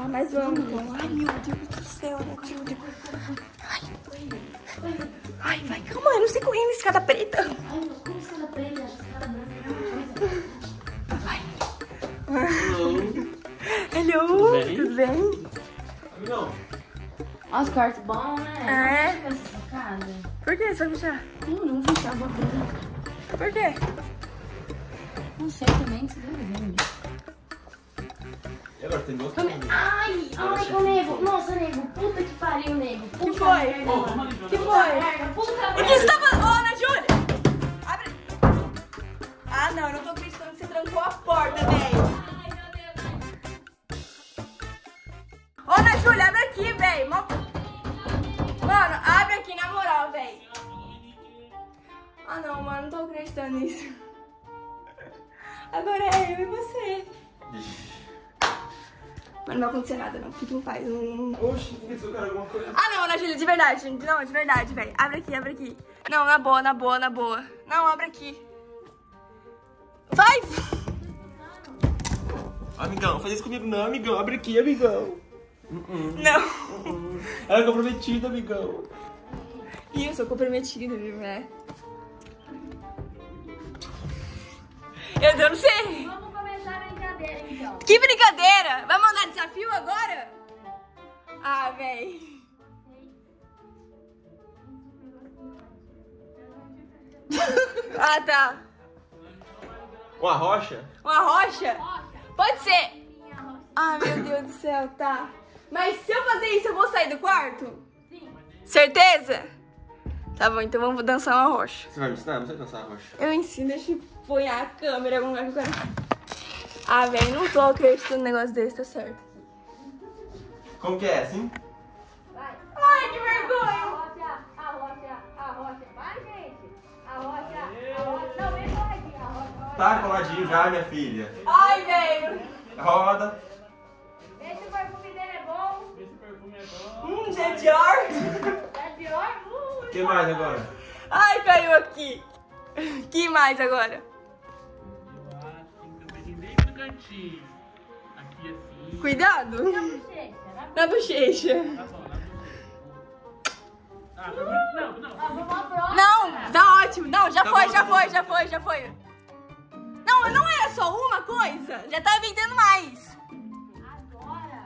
lá, mas vamos então. Ai, meu Deus do céu, Ana Júlia. Ai, vai, calma, eu não sei correndo escada preta. Ai, como escada preta? Vai. Hello, Tudo bem? Não. Olha os quartos bons, né? É. Essa casa. Por que você vai fechar? Não vou fechar a boca. Por quê? Não sei também, que você deve ver. E agora tem duas Ai, nego. Nossa, nego. Puta que pariu, nego. Puta Que foi? merda, mano. Que foi? Puta O merda. que você tá fazendo? Ô, Ana Júlia! Abre. Ah, não, eu não tô acreditando que você trancou a porta, velho. Ai, meu Deus. Ô, Ana Júlia, abre aqui, velho. Mano, abre aqui na moral, velho. Ah, não, mano, não tô acreditando nisso. Agora é eu e você. Mas não vai acontecer nada, não. Fique em paz. Oxi, tem que deslocar alguma coisa. Ah, não, Ana Júlia, de verdade. Não, de verdade, velho. Abre aqui, abre aqui. Não, na boa, na boa, na boa. Não, abre aqui. Vai! Amigão, faz isso comigo não, amigão. Abre aqui, amigão. Não. Ela é comprometida, amigão. Ih, eu sou comprometida, viu, né? Eu não sei. Vamos começar a brincadeira, então. Que brincadeira! Vai mandar desafio agora? Ah, véi. Ah, tá. Uma rocha? Uma rocha? Pode ser. Ah, meu Deus do céu, tá. Mas se eu fazer isso, eu vou sair do quarto? Sim. Certeza? Tá bom, então vamos dançar uma rocha. Você vai me ensinar? Não sei dançar a rocha. Eu ensino, deixa eu pôr a câmera em algum lugar que eu quero. Ah, velho, não tô acreditando num negócio desse, tá certo. Como que é, assim? Vai. Ai, que vergonha! A rocha. Vai, gente. A rocha. Não, vem coladinho. A rocha. Tá coladinho já, minha filha. Ai, velho! Roda. Esse perfume dele é bom. Já é Dior? É pior? O que mais agora? Ai, caiu aqui. Que mais agora? Bem no cantinho. Aqui assim. Cuidado. Bochecha. Na bochecha. Tá bom, na bochecha. Não. Vamos à próxima. Não, tá ótimo. Não, já foi. Não, não era só uma coisa. Já tá inventando mais. Agora.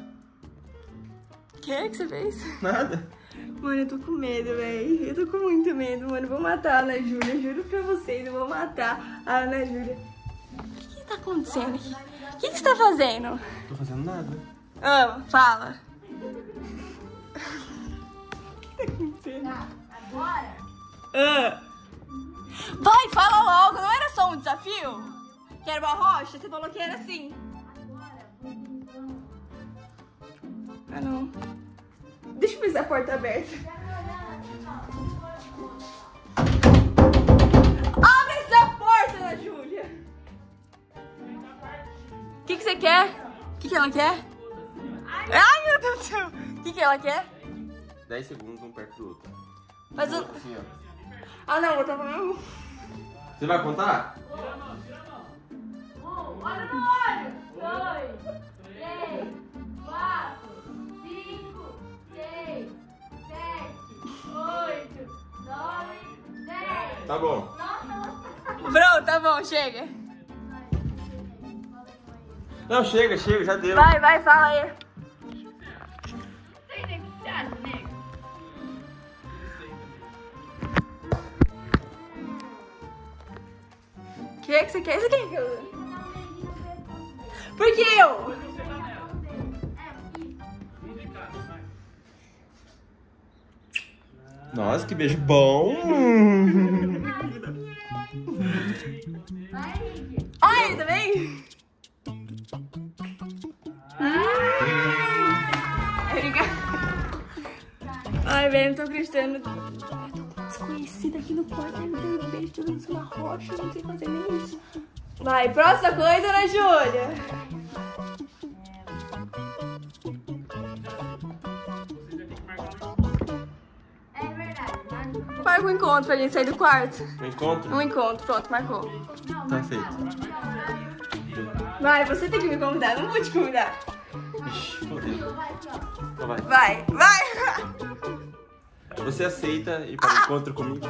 O que você fez? Nada. Mano, eu tô com medo, velho. Eu tô com muito medo, mano. Eu vou matar a Ana Júlia. Juro pra vocês, eu vou matar a Ana Júlia. O que tá acontecendo aqui? O que você tá fazendo? Tô fazendo nada. Ah, fala. O que tá acontecendo? Tá. Agora. Ah. Vai, fala logo. Não era só um desafio? Que era uma rocha? Você falou que era assim. Ah, não. Deixa eu ver se a porta é aberta. Abre essa porta, Ana Júlia. O que você quer? O que ela quer? Ai, meu Deus do céu. O que ela quer? 10 segundos, um perto do outro. Mas eu... Assim, ó. Ah, não, eu tava mesmo. Você vai contar? Olha no olho. 2, 3, 4, 5, 6, 7, 8, 9, 10. Tá bom. Pronto, tá bom, chega. Não, chega, já deu. Vai, fala aí. Tem negociado, nego? O que você quer? Você quer que eu... Por que eu? Nossa, que beijo bom. Vai, Henrique. Olha ele também. Obrigada. Ai, velho, não tô acreditando. Eu tô com desconhecida aqui no quarto. Ai, meu Deus, beijo, tô dançando uma rocha. Não sei fazer nem isso. Vai, próxima coisa, Ana Júlia. É verdade. Marca um encontro pra gente sair do quarto. Um encontro? Um encontro, pronto, marcou. Tá feito. Vai, você tem que me convidar, não vou te convidar. Ixi, fodeu. Então vai. Vai, vai. Você aceita ir para o encontro comigo?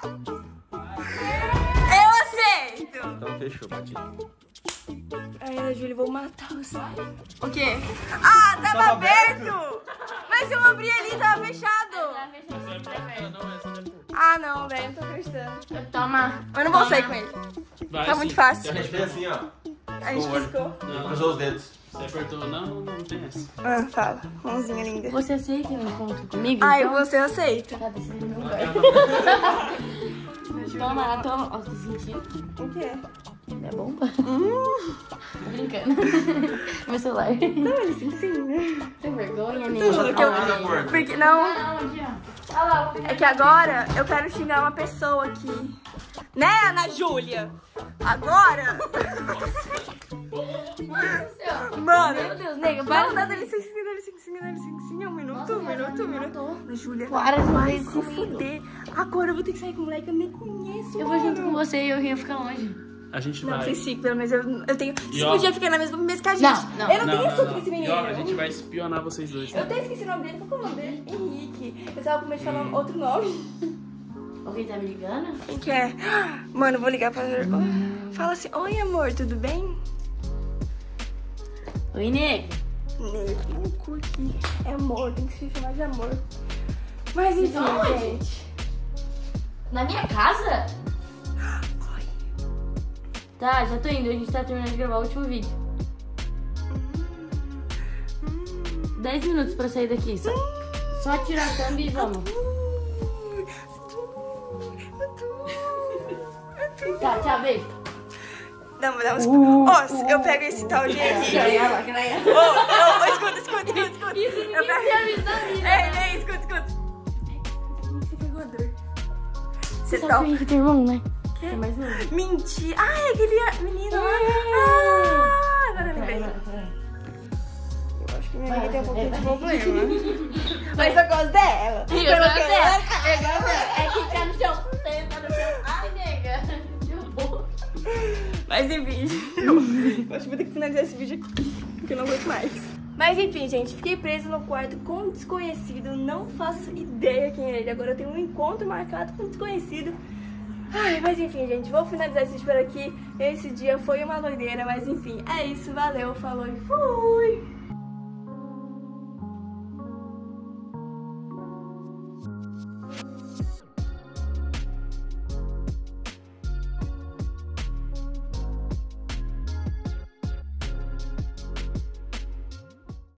Eu aceito. Então fechou, Bati. Ai, Ana Júlia, vou matar você. O quê? Ah, tava aberto. Mas eu abri ali, tava fechado. Ah, não, velho, não tô acreditando. Toma. Eu não vou sair com ele. Vai, Tá sim. muito fácil. A gente fez assim, ó. A gente piscou. Cruzou os dedos. Você apertou, não tem essa. Ah, fala. Mãozinha linda. Você aceita um encontro comigo? Ai, então? você aceita. Tá descendo no lugar. Toma, toma. Ó, tá sentindo? O quê? É bomba? Tô brincando. Meu celular. Não, ele se ensina. Tem vergonha, né? Tudo que eu... Olha, amor. Porque, não, Não, aqui, ó. Olha lá, é que agora eu quero xingar uma pessoa aqui. Né, Ana Júlia? Agora... Mano... Meu Deus, nega, Não, para. não, dá licença, um minuto. Ana Júlia, Para de vai fazer se isso comigo. fuder. Agora eu vou ter que sair com um moleque que eu nem conheço, Eu vou junto com você e eu ia ficar longe. A gente Não, vai. vocês ficam, pelo menos eu tenho... E Você ó- podia ficar na mesma mesa que a gente. Não, Eu não tenho assunto com esse menino. E ó, a gente vai espionar vocês dois. Eu até esqueci o nome dele. Qual que é o nome dele? Henrique. Eu tava com medo de falar outro nome. Alguém tá me ligando? Quem que é? Mano, eu vou ligar pra... Fala assim, oi amor, tudo bem? Oi, nega. Nego, no cu aqui. É amor, tem que se chamar de amor. Mas enfim, Então, onde? gente. Na minha casa? Tá, já tô indo. A gente tá terminando de gravar o último vídeo. 10 minutos pra sair daqui. Só tirar a thumb e vamos. Tá, tchau, beijo. Dá uns... eu pego esse tal de aqui. Escuta. Eu pego... Ei, escuta. Você pegou a dor. Você Sabe tá... que o Henrique tem irmão, né? É mais novo. Mentira. Ah, é aquele menino lá. Ah, agora eu lembrei. Eu acho que minha amiga tem um pouquinho de problema. Mas eu gosto dela. Eu gosto dela. É que tá no chão. Senta no chão. Ai, nega. Derrubou. Mas enfim, eu acho que vou ter que finalizar esse vídeo aqui, porque eu não aguento mais. Mas enfim, gente, fiquei presa no quarto com um desconhecido, não faço ideia quem é ele. Agora eu tenho um encontro marcado com um desconhecido. Ai, mas enfim, gente, vou finalizar esse vídeo por aqui. Esse dia foi uma doideira, mas enfim, é isso, valeu, falou e fui!